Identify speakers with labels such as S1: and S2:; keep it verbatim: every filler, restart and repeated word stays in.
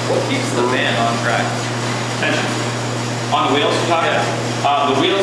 S1: What keeps the fan on track?
S2: Tension. On the wheels, you're talking?
S1: Yeah.
S2: Uh, the wheels